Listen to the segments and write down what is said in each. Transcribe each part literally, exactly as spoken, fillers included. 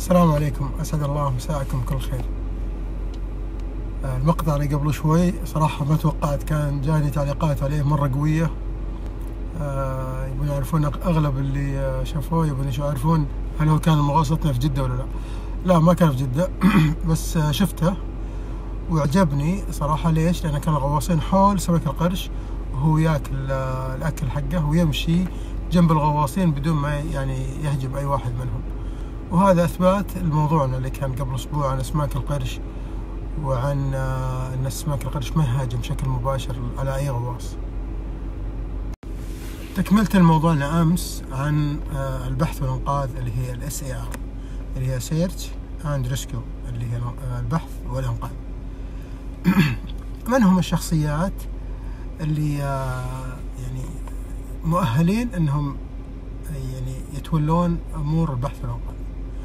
السلام عليكم، أسعد الله مساءكم كل خير. المقطع اللي قبل شوي صراحة ما توقعت، كان جاني تعليقات عليه مرة قوية. يبون يعرفون، أغلب اللي شافوه يبون يعرفون هل هو كان المغوصة في جدة ولا لا. لا، ما كان في جدة بس شفته وعجبني صراحة. ليش؟ لأن كان الغواصين حول سمك القرش وهو ياكل الأكل حقه ويمشي جنب الغواصين بدون ما يعني يهجم أي واحد منهم. وهذا أثبات الموضوعنا اللي كان قبل أسبوع عن أسماك القرش، وعن أن أسماك القرش ما يهاجم بشكل مباشر على أي غواص. تكملت الموضوعنا أمس عن البحث والإنقاذ اللي هي ال إس إيه آر، اللي هي Search and Rescue، اللي هي البحث والإنقاذ. من هم الشخصيات اللي يعني مؤهلين أنهم يعني يتولون أمور البحث والإنقاذ؟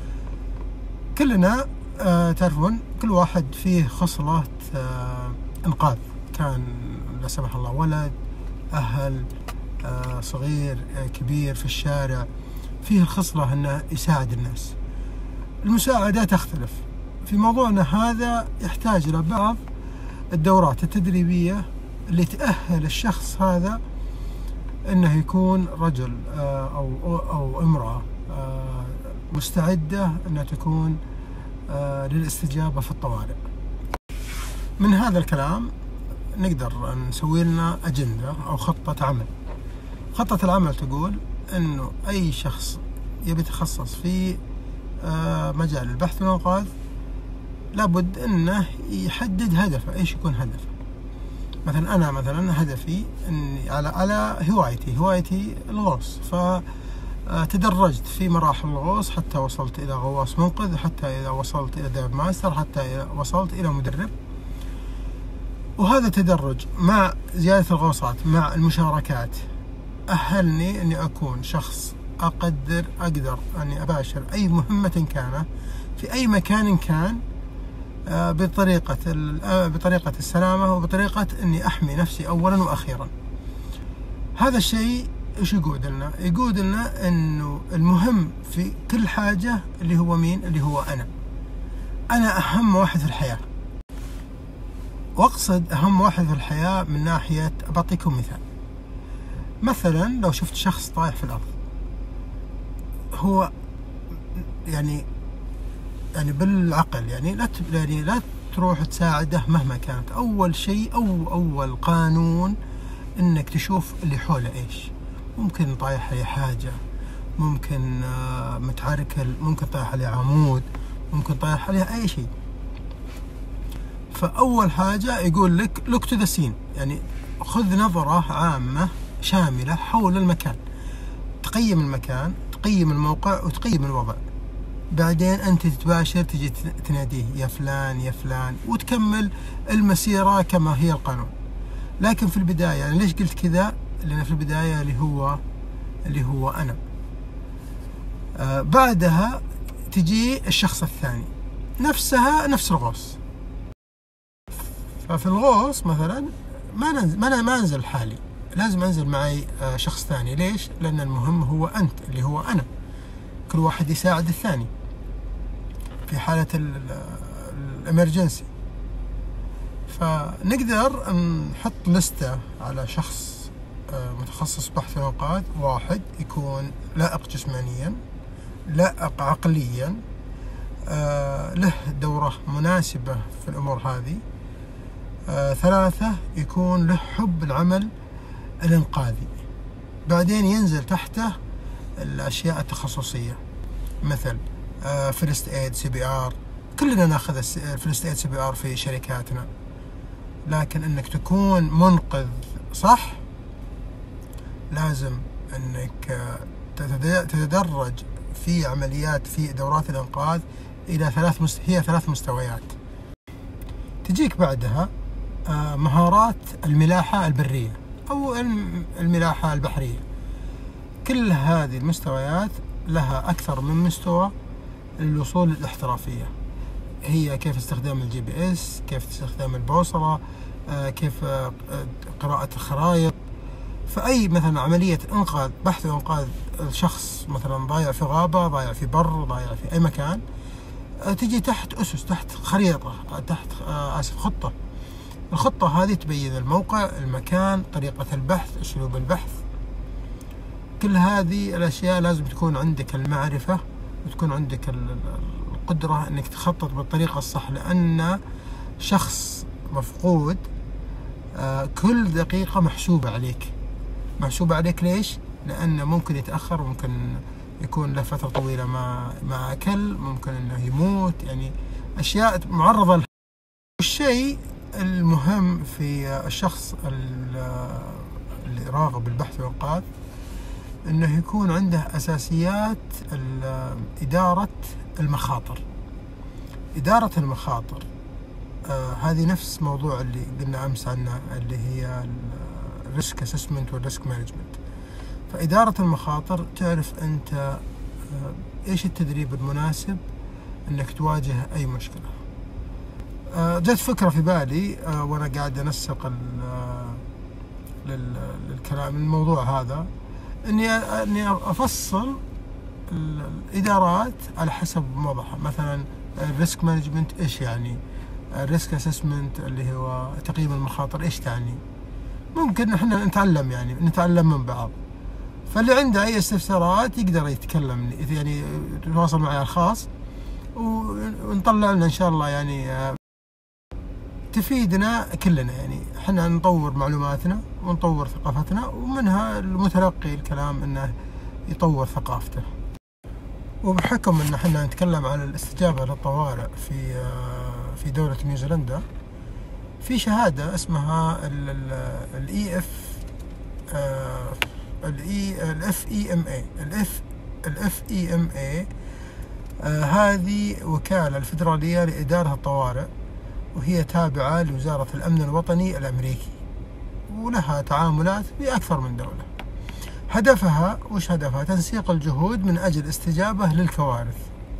كلنا آه تعرفون كل واحد فيه خصلة آه إنقاذ، كان لا سمح الله ولد، أهل، آه صغير، آه كبير، في الشارع، فيه الخصلة أنه يساعد الناس. المساعدة تختلف. في موضوعنا هذا يحتاج إلى بعض الدورات التدريبية اللي تأهل الشخص هذا أنه يكون رجل آه أو أو امرأة آه مستعدة أنها تكون آه للاستجابة في الطوارئ. من هذا الكلام نقدر نسوي لنا أجندة أو خطة عمل. خطة العمل تقول أنه أي شخص يبي يتخصص في آه مجال البحث والإنقاذ لابد أنه يحدد هدفه. إيش يكون هدفه؟ مثلا أنا مثلا هدفي أني على على هوايتي هوايتي الغوص، ف تدرجت في مراحل الغوص حتى وصلت إلى غواص منقذ، حتى إذا وصلت إلى دايف ماستر، حتى إذا وصلت إلى مدرب. وهذا تدرج مع زيادة الغوصات مع المشاركات أهلني أني أكون شخص أقدر أقدر أني أباشر أي مهمة كان في أي مكان كان بطريقة بطريقة السلامة وبطريقة أني أحمي نفسي أولا وأخيرا. هذا الشيء إيش يقود لنا؟ يقود لنا إنه المهم في كل حاجة اللي هو مين؟ اللي هو أنا. أنا أهم واحد في الحياة. وأقصد أهم واحد في الحياة من ناحية، بعطيكم مثال. مثلا لو شفت شخص طايح في الأرض، هو يعني يعني بالعقل يعني لا يعني لا تروح تساعده مهما كانت. أول شيء أو أول قانون إنك تشوف اللي حوله إيش. ممكن طايح عليه حاجة، ممكن متعركل، ممكن طايح عليه عمود، ممكن طايح عليه أي شيء. فأول حاجة يقول لك look to the scene، يعني خذ نظرة عامة شاملة حول المكان، تقيم المكان، تقيم الموقع، وتقيم الوضع. بعدين أنت تباشر تجي تناديه يا فلان يا فلان، وتكمل المسيرة كما هي القانون. لكن في البداية، يعني ليش قلت كذا؟ لأن في البداية اللي هو اللي هو أنا. آه بعدها تجي الشخص الثاني، نفسها نفس الغوص. ففي الغوص مثلا ما ننزل ما ما أنزل حالي، لازم أنزل معي آه شخص ثاني. ليش؟ لأن المهم هو أنت اللي هو أنا. كل واحد يساعد الثاني في حالة الإمرجنسي. فنقدر نحط لستة على شخص متخصص بحث والإنقاذ. واحد، يكون لائق جسمانيا، لائق عقليا، له دورة مناسبة في الأمور هذه. ثلاثة، يكون له حب العمل الإنقاذي. بعدين ينزل تحته الأشياء التخصصية، مثل فيرست ايد، سي بي ار. كلنا ناخذ الفيرست ايد سي بي ار في شركاتنا، لكن انك تكون منقذ صح لازم انك تتدرج في عمليات في دورات الانقاذ الى ثلاث مست... هي ثلاث مستويات. تجيك بعدها مهارات الملاحة البرية او الملاحة البحرية. كل هذه المستويات لها أكثر من مستوى للوصول للاحترافية. هي كيف استخدام الجي بي اس، كيف استخدام البوصلة، كيف قراءة الخرائط. فأي مثلا عملية إنقاذ، بحث وإنقاذ الشخص مثلا ضايع في غابة، ضايع في بر، ضايع في أي مكان، تجي تحت أسس، تحت خريطة، تحت آسف خطة. الخطة هذه تبين الموقع، المكان، طريقة البحث، أسلوب البحث. كل هذه الأشياء لازم تكون عندك المعرفة وتكون عندك القدرة أنك تخطط بالطريقة الصح، لأن شخص مفقود كل دقيقة محسوبة عليك. محسوبة عليك ليش؟ لأنه ممكن يتأخر، ممكن يكون له فترة طويلة ما ما أكل، ممكن أنه يموت، يعني أشياء معرضة لها. الشيء المهم في الشخص اللي راغب بالبحث والإنقاذ أنه يكون عنده أساسيات إدارة المخاطر. إدارة المخاطر آه هذه نفس موضوع اللي قلنا أمس عنه، اللي هي الريسك أسسمنت والريسك مانجمنت. فإدارة المخاطر تعرف أنت آه إيش التدريب المناسب أنك تواجه أي مشكلة. آه جت فكرة في بالي آه وأنا قاعد أنسق للكلام الموضوع هذا، أني أني أفصل الإدارات على حسب موضوعها. مثلا الريسك مانجمنت إيش يعني، الريسك أسسمنت اللي هو تقييم المخاطر إيش تعني. ممكن إحنا نتعلم يعني نتعلم من بعض. فاللي عنده أي استفسارات يقدر يتكلم، يعني يتواصل معي على الخاص ونطلع لنا إن شاء الله يعني تفيدنا كلنا. يعني إحنا نطور معلوماتنا ونطور ثقافتنا، ومنها المتلقي الكلام إنه يطور ثقافته. وبحكم إن إحنا نتكلم عن الاستجابة للطوارئ في في دولة نيوزيلندا، في شهادة اسمها ال إي إف ال إف إي إم إيه ال إف إي إم إيه. هذه وكالة الفيدرالية لإدارة الطوارئ، وهي تابعة لوزارة الأمن الوطني الأمريكي، ولها تعاملات في أكثر من دولة. هدفها وش هدفها؟ تنسيق الجهود من أجل استجابة للكوارث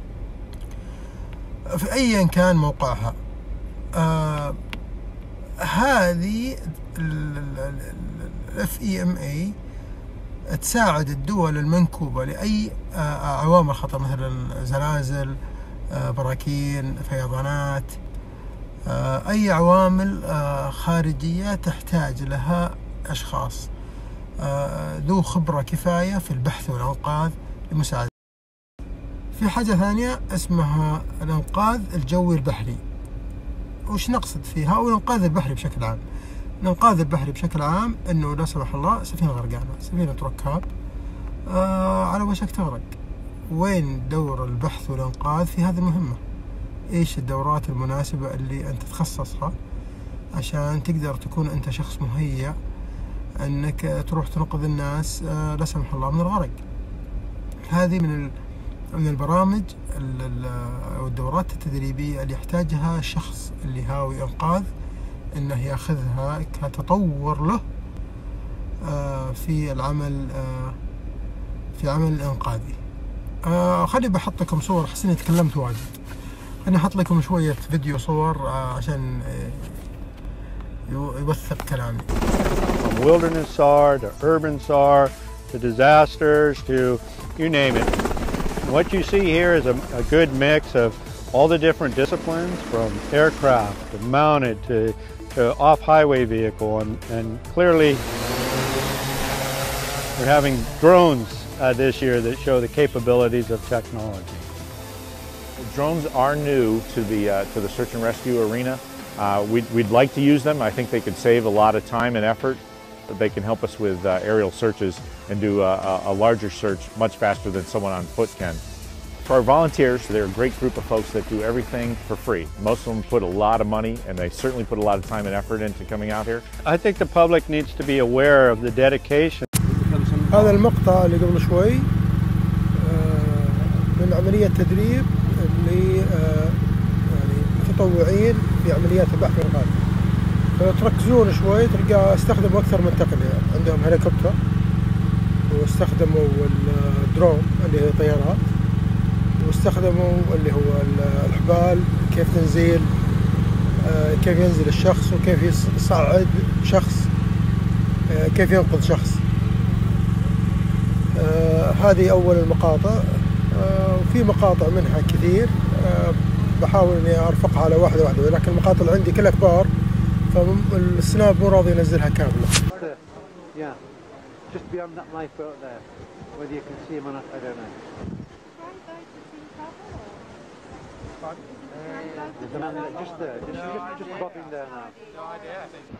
في أيا كان موقعها. آه هذه ال إف إي إم إيه تساعد الدول المنكوبة لأي آه عوامل خطر، مثلا زلازل، آه براكين، فيضانات، آه أي عوامل آه خارجية تحتاج لها أشخاص آه ذو خبرة كفاية في البحث والإنقاذ لمساعدة. في حاجة ثانية اسمها الإنقاذ الجوي البحري. وش نقصد فيها؟ أو الإنقاذ البحري بشكل عام. الإنقاذ البحري بشكل عام إنه لا سمح الله سفينة غرقانة، سفينة ركاب آه على وشك تغرق، وين دور البحث والإنقاذ في هذه المهمة؟ إيش الدورات المناسبة اللي أنت تخصصها عشان تقدر تكون أنت شخص مهيأ أنك تروح تنقذ الناس آه لا سمح الله من الغرق. هذه من من البرامج أو الدورات التدريبية اللي يحتاجها الشخص اللي هاوي إنقاذ، إنه يأخذها كتطور له في العمل في عمل الإنقاذي. خلي بحط لكم صور، حسين إني تكلمت واجد. أنا أحط لكم شوية فيديو صور عشان يوثق كلامي. From wilderness S A R to urban S A R to disasters to you name it. What you see here is a, a good mix of all the different disciplines, from aircraft to mounted to, to off-highway vehicle, and, and clearly we're having drones uh, this year that show the capabilities of technology. Drones are new to the uh, to the search and rescue arena. Uh, we'd, we'd like to use them. I think they could save a lot of time and effort. They can help us with uh, aerial searches and do a, a larger search much faster than someone on foot can. For our volunteers, they're a great group of folks that do everything for free. Most of them put a lot of money, and they certainly put a lot of time and effort into coming out here. I think the public needs to be aware of the dedication. هذا المقطع اللي قبل شوي من عملية تدريب اللي يعني متطوعين في عمليات البحث والإنقاذ. فلو تركزون شوي تلقى استخدموا أكثر من تقنية. عندهم هليكوبتر، واستخدموا الدرون اللي هي طيارات، واستخدموا اللي هو الحبال، كيف تنزيل، كيف ينزل الشخص، وكيف يصعد شخص، كيف ينقذ شخص. هذه أول المقاطع، وفي مقاطع منها كثير بحاول اني ارفقها على واحده واحده، لكن المقاطع عندي كلها كبار فالسناب مو راضي ينزلها كامله. Yeah, just beyond that lifeboat there. Whether you can see him or not, I don't know. There's a man there, just there, just, just, just bobbing there now. No idea, I think.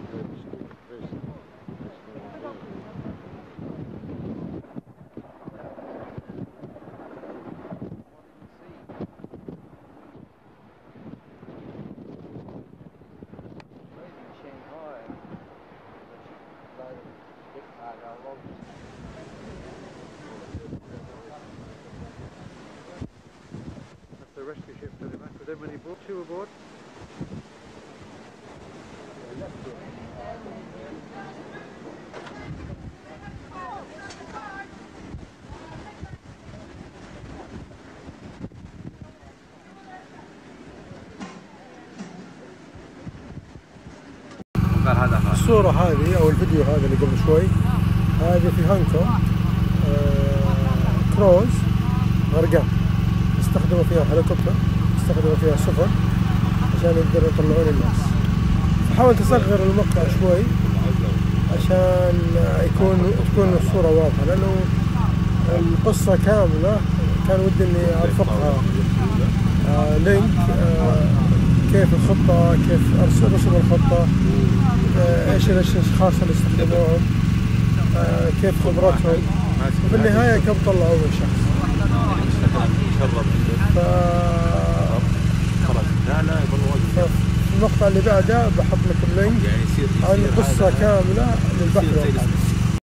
That's the rescue ship coming back with them many boats, two aboard. الصورة هذه أو الفيديو هذا اللي قبل شوي هذه في هونغ كونغ، آه كروز غرقان، استخدموا فيها هليكوبتر، استخدموا فيها سفن عشان يقدروا يطلعون الناس. حاولت أصغر المقطع شوي عشان يكون تكون الصورة واضحة، لأنه القصة كاملة كان ودي إني أرفقها آه لينك، آه كيف الخطة، كيف رسم الخطة، آه ايش الاشخاص اللي استخدموهم، آه كيف خبرتهم، وفي النهاية كم طلعوا من شخص. ف... في المقطع اللي بعده بحط لكم لينك عن قصة كاملة للبحر والبحث.